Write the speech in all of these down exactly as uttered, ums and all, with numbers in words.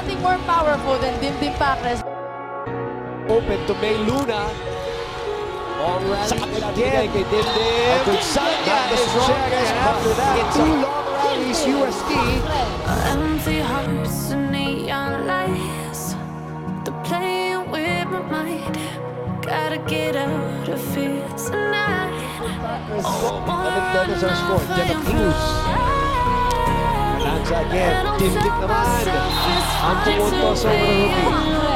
nothing more powerful than Dimdim Pacres. Open to May Luna. All rally again. Kay Dimdim. Gonzaga is checked after that. Two long rallies, U S T. Empty hearts and neon lights. They're playing with my mind. Gotta get out of here tonight. Oh, Dennis our score. Jenna Cruz. Lanza again. Dimdim naman. Anto Montos over the rookie.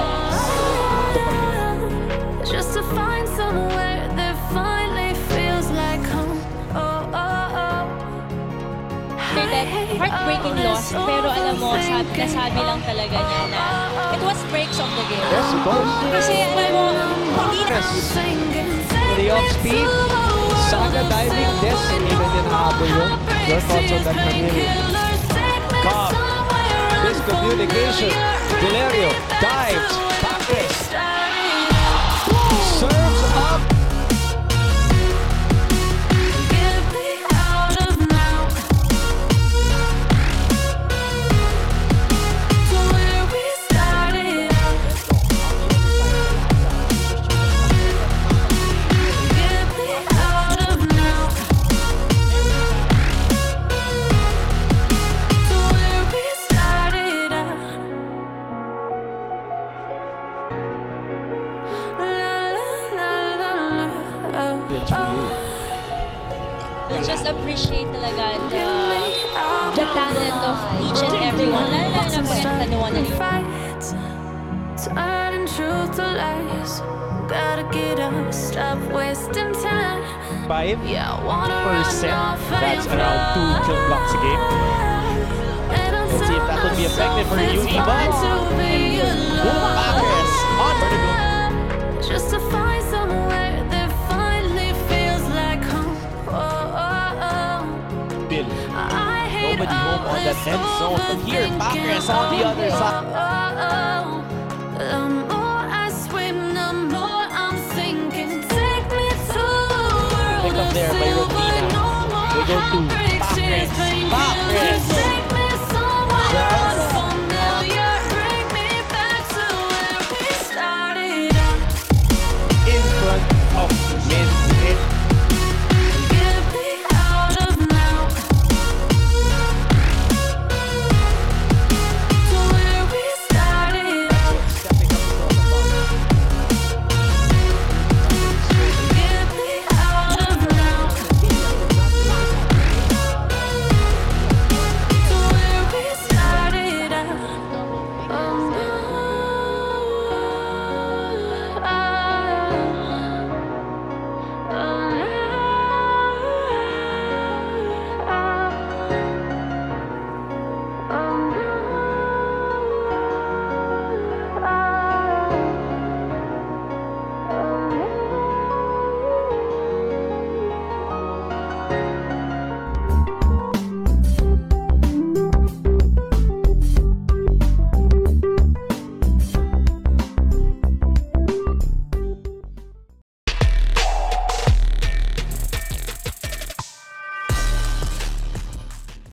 Just to find somewhere that finally feels like home. Oh, oh, oh. That heartbreaking loss, pero alam mo, sabi, nasabi lang talaga niya na it was breaks of the game. Yes, it was. Kasi alam mo, hindi na... The off-speed, Saga diving, Des, even in habol yun. Your thoughts on that, Camille? Cobb, miscommunication, Valerio, dives, Pacres, serves up. Just appreciate talaga the, the talent of each and everyone. Lalo na na pagkatanuan na rin. Turning truth to lies. Gotta get up, stop wasting time. Five Yeah, I wanna percent. run off That's and around two fly. kill blocks a game. Let's see if that will be effective for U E, but Pacres on vertical. Just to find somewhere that finally feels like home. Oh, oh, oh. Bill. I hate Nobody home on that end zone. From here, Pacres on the other side. Oh, oh, oh. The more I swim, the more I'm sinking. Take me to a world Pick up of there by silver, Rodina. no more They go to